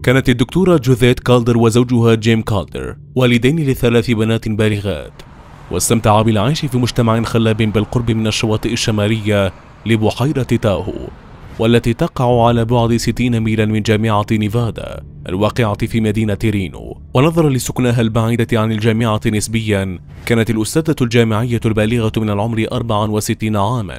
كانت الدكتورة جوزيت كالدر وزوجها جيم كالدر والدين ل3 بنات بالغات، واستمتعا بالعيش في مجتمع خلاب بالقرب من الشواطئ الشمالية لبحيرة تاهو، والتي تقع على بعد 60 ميلا من جامعة نيفادا الواقعة في مدينة رينو. ونظرا لسكنها البعيدة عن الجامعة نسبيا، كانت الأستاذة الجامعية البالغة من العمر 64 عاما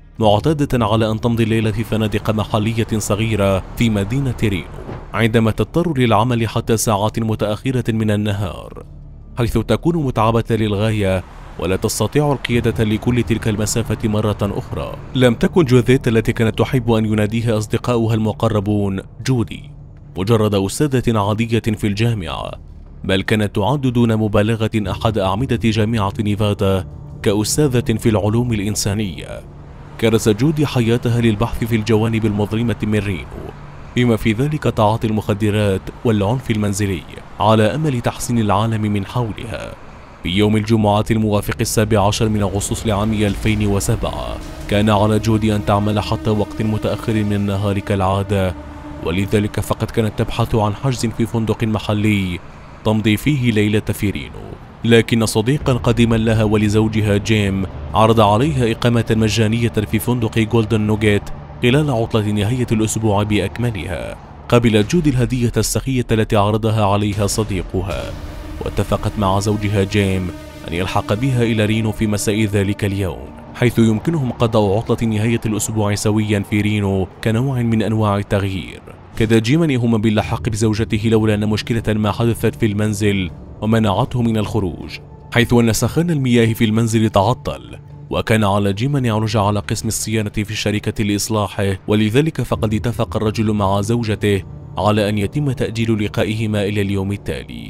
معتادة على أن تمضي الليل في فنادق محلية صغيرة في مدينة رينو، عندما تضطر للعمل حتى ساعات متأخرة من النهار، حيث تكون متعبة للغاية ولا تستطيع القيادة لكل تلك المسافة مرة أخرى. لم تكن جوزيت التي كانت تحب أن يناديها أصدقاؤها المقربون جودي مجرد أستاذة عادية في الجامعة، بل كانت تعد دون مبالغة أحد أعمدة جامعة نيفادا كأستاذة في العلوم الإنسانية. كرست جودي حياتها للبحث في الجوانب المظلمة من رينو، بما في ذلك تعاطي المخدرات والعنف المنزلي، على أمل تحسين العالم من حولها. في يوم الجمعة الموافق 17 من أغسطس لعام 2007 كان على جودي أن تعمل حتى وقت متأخر من النهار كالعادة، ولذلك فقد كانت تبحث عن حجز في فندق محلي تمضي فيه ليلة في رينو. لكن صديقا قديما لها ولزوجها جيم عرض عليها إقامة مجانية في فندق جولدن نوغيت خلال عطلة نهاية الأسبوع بأكملها. قبلت جودي الهدية السخية التي عرضها عليها صديقها، واتفقت مع زوجها جيم أن يلحق بها إلى رينو في مساء ذلك اليوم، حيث يمكنهم قضاء عطلة نهاية الأسبوع سويا في رينو كنوع من أنواع التغيير. كاد جيم أن يهم باللحاق بزوجته لولا أن مشكلة ما حدثت في المنزل ومنعته من الخروج، حيث أن سخان المياه في المنزل تعطل، وكان على جيم أن يعرج على قسم الصيانة في الشركة لإصلاحه، ولذلك فقد اتفق الرجل مع زوجته على أن يتم تأجيل لقائهما إلى اليوم التالي.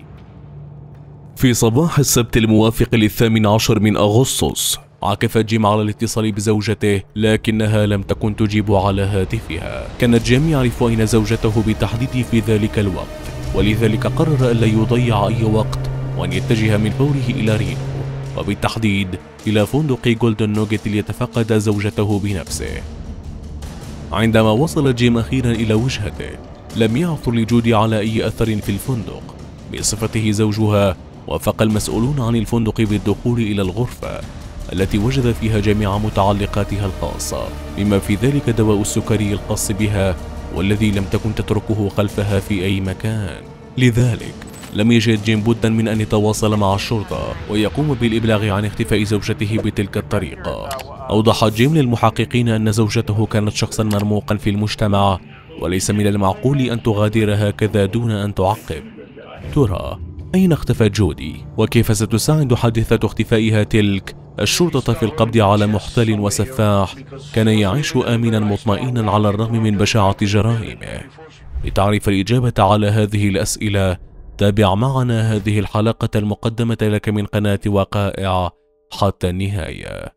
في صباح السبت الموافق 18 من أغسطس عكف جيم على الاتصال بزوجته، لكنها لم تكن تجيب على هاتفها. كانت جيم يعرف أين زوجته بالتحديد في ذلك الوقت، ولذلك قرر أن لا يضيع أي وقت وأن يتجه من فوره إلى رينو، وبالتحديد إلى فندق جولدن نوغيت ليتفقد زوجته بنفسه. عندما وصل جيم أخيرا إلى وجهته، لم يعثر لجودي على أي أثر في الفندق. بصفته زوجها، وافق المسؤولون عن الفندق بالدخول إلى الغرفة التي وجد فيها جميع متعلقاتها الخاصة، بما في ذلك دواء السكري الخاص بها والذي لم تكن تتركه خلفها في أي مكان. لذلك لم يجد جيم بدا من أن يتواصل مع الشرطة ويقوم بالإبلاغ عن اختفاء زوجته بتلك الطريقة. أوضحت جيم للمحققين أن زوجته كانت شخصا مرموقا في المجتمع، وليس من المعقول أن تغادر هكذا دون أن تعقب. ترى أين اختفت جودي؟ وكيف ستساعد حادثة اختفائها تلك الشرطة في القبض على محتال وسفاح كان يعيش آمنا مطمئنا على الرغم من بشاعة جرائمه؟ لتعرف الإجابة على هذه الأسئلة، تابع معنا هذه الحلقة المقدمة لك من قناة وقائع حتى النهاية.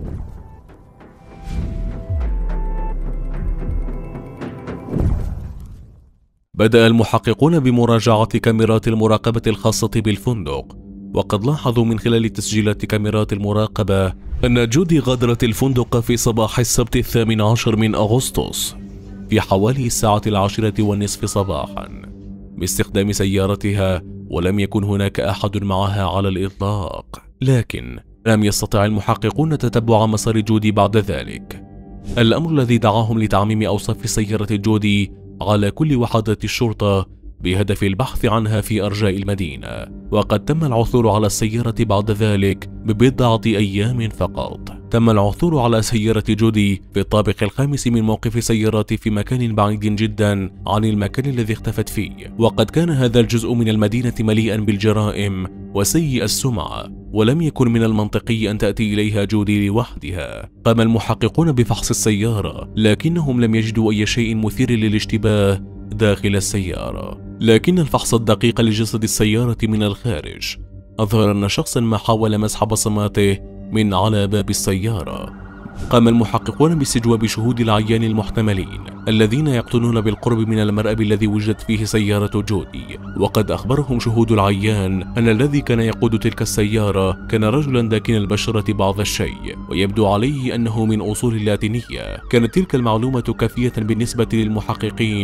بدأ المحققون بمراجعة كاميرات المراقبة الخاصة بالفندق، وقد لاحظوا من خلال تسجيلات كاميرات المراقبة أن جودي غادرت الفندق في صباح السبت 18 من أغسطس في حوالي الساعة 10:30 صباحا باستخدام سيارتها، ولم يكن هناك أحد معها على الإطلاق. لكن لم يستطع المحققون تتبع مسار جودي بعد ذلك، الأمر الذي دعاهم لتعميم أوصاف سيارة جودي على كل وحدات الشرطة بهدف البحث عنها في أرجاء المدينة. وقد تم العثور على السيارة بعد ذلك ببضعة أيام فقط. تم العثور على سيارة جودي في الطابق الخامس من موقف سيارات في مكان بعيد جدا عن المكان الذي اختفت فيه، وقد كان هذا الجزء من المدينة مليئا بالجرائم وسيء السمعة، ولم يكن من المنطقي أن تأتي إليها جودي لوحدها. قام المحققون بفحص السيارة، لكنهم لم يجدوا أي شيء مثير للاشتباه داخل السيارة، لكن الفحص الدقيق لجسد السيارة من الخارج أظهر أن شخصا ما حاول مسح بصماته من على باب السيارة. قام المحققون باستجواب شهود العيان المحتملين الذين يقطنون بالقرب من المرأب الذي وجدت فيه سيارة جودي، وقد أخبرهم شهود العيان أن الذي كان يقود تلك السيارة كان رجلا داكن البشرة بعض الشيء، ويبدو عليه أنه من أصول لاتينية. كانت تلك المعلومة كافية بالنسبة للمحققين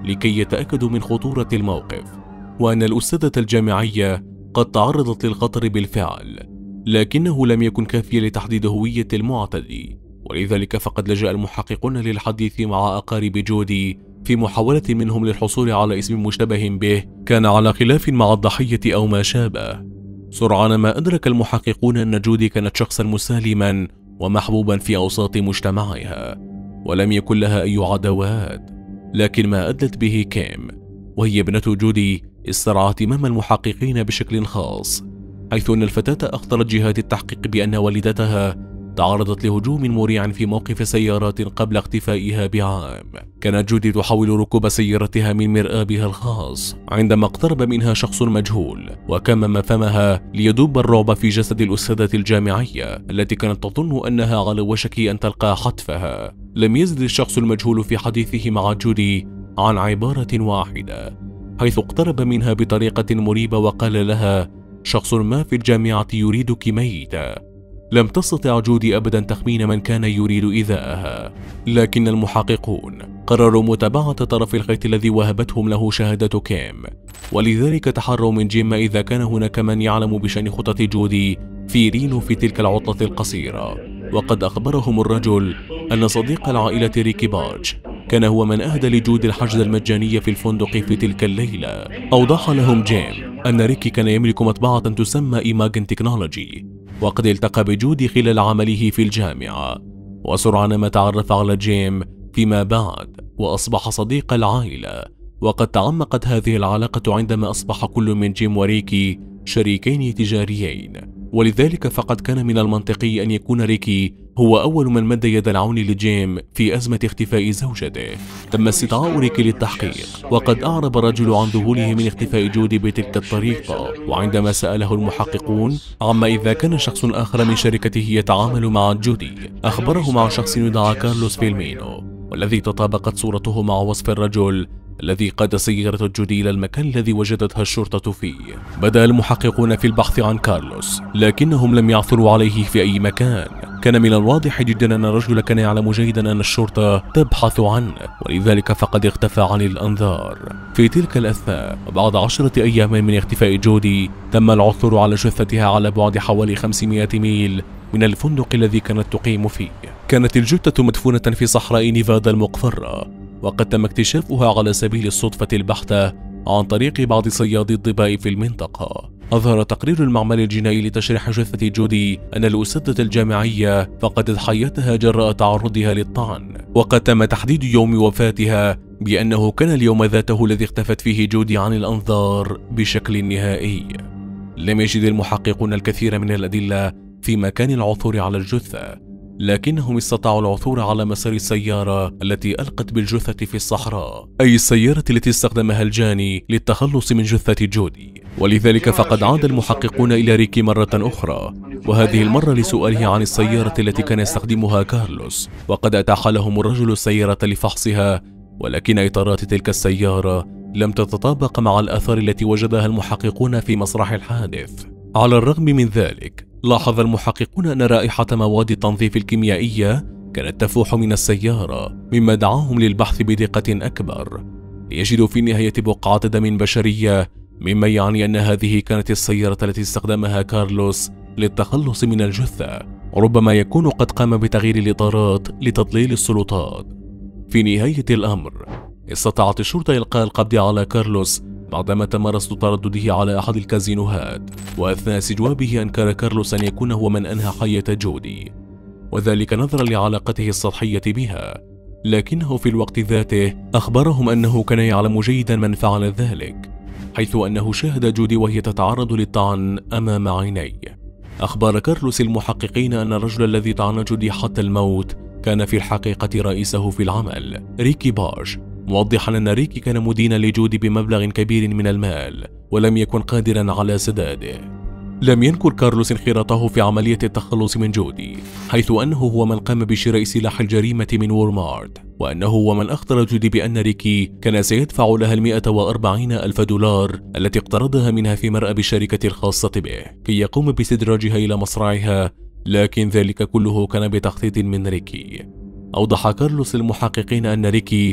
لكي يتأكدوا من خطورة الموقف، وأن الأستاذة الجامعية قد تعرضت للخطر بالفعل، لكنه لم يكن كافيا لتحديد هوية المعتدي. ولذلك فقد لجأ المحققون للحديث مع أقارب جودي في محاولة منهم للحصول على اسم مشتبه به كان على خلاف مع الضحية أو ما شابه. سرعان ما أدرك المحققون أن جودي كانت شخصا مسالما ومحبوبا في أوساط مجتمعها، ولم يكن لها أي عداوات. لكن ما أدلت به كيم وهي ابنة جودي استرعى اهتمام المحققين بشكل خاص، حيث أن الفتاة أخطرت جهات التحقيق بأن والدتها تعرضت لهجوم مريع في موقف سيارات قبل اختفائها بعام. كانت جودي تحاول ركوب سيارتها من مرآبها الخاص عندما اقترب منها شخص مجهول وكمم فمها ليدب الرعب في جسد الأستاذة الجامعية التي كانت تظن أنها على وشك أن تلقى حتفها. لم يزد الشخص المجهول في حديثه مع جودي عن عبارة واحدة، حيث اقترب منها بطريقة مريبة وقال لها: شخص ما في الجامعة يريدك ميتا. لم تستطع جودي أبدا تخمين من كان يريد إيذاءها، لكن المحققون قرروا متابعة طرف الخيط الذي وهبتهم له شهادة كيم، ولذلك تحروا من جيم إذا كان هناك من يعلم بشأن خطط جودي في رينو في تلك العطلة القصيرة. وقد أخبرهم الرجل أن صديق العائلة ريكي بارج كان هو من أهدى لجودي الحجز المجاني في الفندق في تلك الليلة. أوضح لهم جيم أن ريكي كان يملك مطبعة تسمى إيماجن تكنولوجي، وقد التقى بجودي خلال عمله في الجامعة، وسرعان ما تعرف على جيم فيما بعد وأصبح صديق العائلة. وقد تعمقت هذه العلاقة عندما أصبح كل من جيم وريكي شريكين تجاريين، ولذلك فقد كان من المنطقي أن يكون ريكي هو أول من مد يد العون لجيم في أزمة اختفاء زوجته. تم استدعاء ريكي للتحقيق، وقد أعرب الرجل عن ذهوله من اختفاء جودي بتلك الطريقة. وعندما سأله المحققون عما إذا كان شخص آخر من شركته يتعامل مع جودي، أخبرهم عن شخص يدعى كارلوس فيلمينو، والذي تطابقت صورته مع وصف الرجل الذي قاد سيارة جودي إلى المكان الذي وجدتها الشرطة فيه. بدأ المحققون في البحث عن كارلوس، لكنهم لم يعثروا عليه في أي مكان. كان من الواضح جدا أن الرجل كان يعلم جيدا أن الشرطة تبحث عنه، ولذلك فقد اختفى عن الأنظار. في تلك الأثناء وبعد 10 أيام من اختفاء جودي، تم العثور على جثتها على بعد حوالي 500 ميل من الفندق الذي كانت تقيم فيه. كانت الجثة مدفونة في صحراء نيفادا المقفرة، وقد تم اكتشافها على سبيل الصدفة البحتة عن طريق بعض صيادي الضباء في المنطقة. أظهر تقرير المعمل الجنائي لتشريح جثة جودي أن الأستاذة الجامعية فقدت حياتها جراء تعرضها للطعن، وقد تم تحديد يوم وفاتها بأنه كان اليوم ذاته الذي اختفت فيه جودي عن الأنظار بشكل نهائي. لم يجد المحققون الكثير من الأدلة في مكان العثور على الجثة، لكنهم استطاعوا العثور على مسار السيارة التي ألقت بالجثة في الصحراء، أي السيارة التي استخدمها الجاني للتخلص من جثة جودي. ولذلك فقد عاد المحققون إلى ريكي مرة أخرى، وهذه المرة لسؤاله عن السيارة التي كان يستخدمها كارلوس. وقد أتاح لهم الرجل السيارة لفحصها، ولكن إطارات تلك السيارة لم تتطابق مع الآثار التي وجدها المحققون في مسرح الحادث. على الرغم من ذلك، لاحظ المحققون أن رائحة مواد التنظيف الكيميائية كانت تفوح من السيارة، مما دعاهم للبحث بدقة أكبر ليجدوا في النهاية بقعة دم بشرية، مما يعني أن هذه كانت السيارة التي استخدمها كارلوس للتخلص من الجثة. ربما يكون قد قام بتغيير الإطارات لتضليل السلطات. في نهاية الأمر، استطاعت الشرطة إلقاء القبض على كارلوس بعدما تم رصد تردده على أحد الكازينوهات، وأثناء استجوابه أنكر كارلوس أن يكون هو من أنهى حياة جودي، وذلك نظرا لعلاقته السطحية بها. لكنه في الوقت ذاته أخبرهم أنه كان يعلم جيدا من فعل ذلك، حيث أنه شاهد جودي وهي تتعرض للطعن أمام عينيه. أخبر كارلوس المحققين أن الرجل الذي طعن جودي حتى الموت كان في الحقيقة رئيسه في العمل، ريكي بارج، موضحا أن ريكي كان مدينا لجودي بمبلغ كبير من المال ولم يكن قادرا على سداده. لم ينكر كارلوس انخراطه في عملية التخلص من جودي، حيث أنه هو من قام بشراء سلاح الجريمة من وولمارت، وأنه هو من أخبر جودي بأن ريكي كان سيدفع لها 140,000 دولار التي اقترضها منها في مرأب الشركة الخاصة به كي يقوم باستدراجها إلى مصرعها، لكن ذلك كله كان بتخطيط من ريكي. أوضح كارلوس للمحققين أن ريكي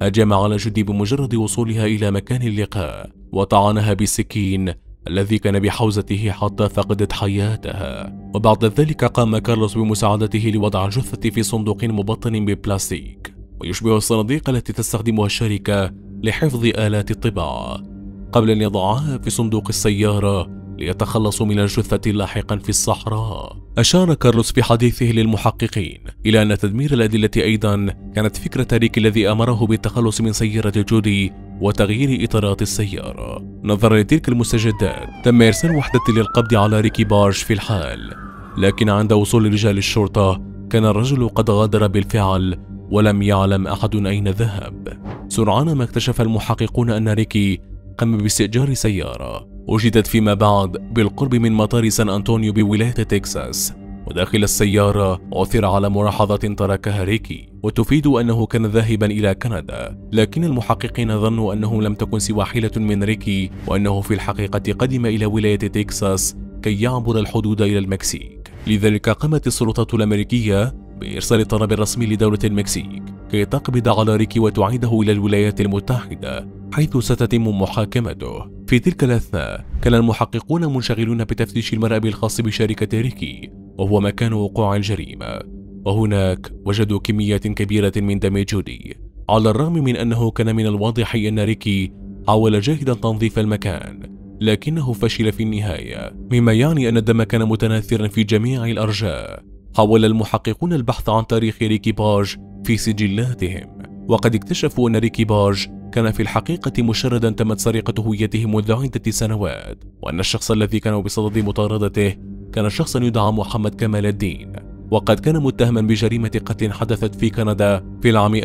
هجم على جودي بمجرد وصولها إلى مكان اللقاء وطعنها بالسكين الذي كان بحوزته حتى فقدت حياتها. وبعد ذلك قام كارلوس بمساعدته لوضع الجثة في صندوق مبطن ببلاستيك ويشبه الصناديق التي تستخدمها الشركة لحفظ آلات الطباعة، قبل أن يضعها في صندوق السيارة ليتخلصوا من الجثة لاحقا في الصحراء. أشار كارلوس في حديثه للمحققين إلى أن تدمير الأدلة أيضا كانت فكرة ريكي الذي أمره بالتخلص من سيارة جودي وتغيير إطارات السيارة. نظرا لتلك المستجدات تم إرسال وحدة للقبض على ريكي بارج في الحال، لكن عند وصول رجال الشرطة كان الرجل قد غادر بالفعل ولم يعلم أحد أين ذهب. سرعان ما اكتشف المحققون أن ريكي قام باستئجار سيارة وجدت فيما بعد بالقرب من مطار سان أنطونيو بولاية تكساس، وداخل السيارة عثر على ملاحظة تركها ريكي وتفيد أنه كان ذاهبا إلى كندا، لكن المحققين ظنوا أنه لم تكن سوى حيلة من ريكي وأنه في الحقيقة قدم إلى ولاية تكساس كي يعبر الحدود إلى المكسيك. لذلك قامت السلطات الأمريكية بإرسال الطلب الرسمي لدولة المكسيك كي تقبض على ريكي وتعيده إلى الولايات المتحدة حيث ستتم محاكمته. في تلك الأثناء كان المحققون منشغلون بتفتيش المرأب الخاص بشركة ريكي وهو مكان وقوع الجريمة، وهناك وجدوا كميات كبيرة من دم جودي، على الرغم من أنه كان من الواضح أن ريكي حاول جاهدا تنظيف المكان لكنه فشل في النهاية، مما يعني أن الدم كان متناثرا في جميع الأرجاء. حاول المحققون البحث عن تاريخ ريكي بارج في سجلاتهم، وقد اكتشفوا أن ريكي بارج كان في الحقيقة مشردا تمت سرقة هويته منذ عدة سنوات، وأن الشخص الذي كانوا بصدد مطاردته كان شخصا يدعى محمد كمال الدين، وقد كان متهما بجريمة قتل حدثت في كندا في العام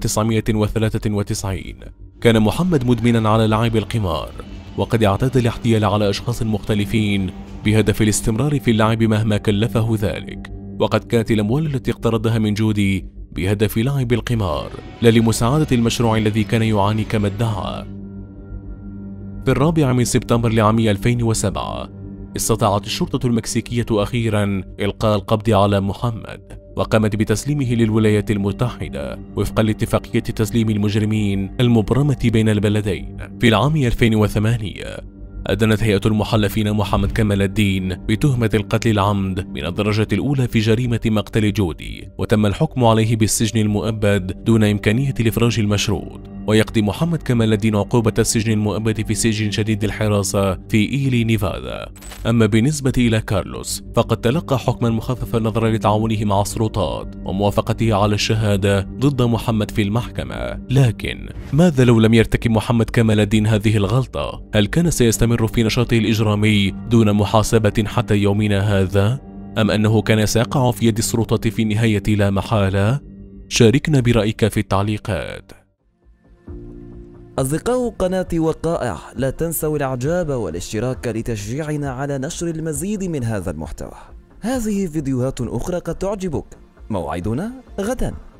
1993. كان محمد مدمنا على لعب القمار وقد اعتاد الاحتيال على أشخاص مختلفين بهدف الاستمرار في اللعب مهما كلفه ذلك، وقد كانت الأموال التي اقترضها من جودي بهدف لعب القمار لا لمساعدة المشروع الذي كان يعاني كما ادعى. في 4 سبتمبر لعام 2007 استطاعت الشرطة المكسيكية أخيرا إلقاء القبض على محمد وقامت بتسليمه للولايات المتحدة وفقا لاتفاقية تسليم المجرمين المبرمة بين البلدين. في العام 2008 أدانت هيئة المحلفين محمد كمال الدين بتهمة القتل العمد من الدرجة الأولى في جريمة مقتل جودي، وتم الحكم عليه بالسجن المؤبد دون إمكانية الإفراج المشروط، ويقضي محمد كمال الدين عقوبة السجن المؤبد في سجن شديد الحراسة في إيلي نيفادا. أما بالنسبة إلى كارلوس فقد تلقى حكما مخففا نظرا لتعاونه مع السلطات وموافقته على الشهادة ضد محمد في المحكمة. لكن ماذا لو لم يرتكب محمد كمال الدين هذه الغلطة؟ هل كان سيستمر في نشاطه الإجرامي دون محاسبة حتى يومنا هذا؟ أم أنه كان سيقع في يد السلطة في النهاية لا محالة؟ شاركنا برأيك في التعليقات. أصدقاء قناة وقائع، لا تنسوا الإعجاب والاشتراك لتشجيعنا على نشر المزيد من هذا المحتوى. هذه فيديوهات أخرى قد تعجبك. موعدنا غدا.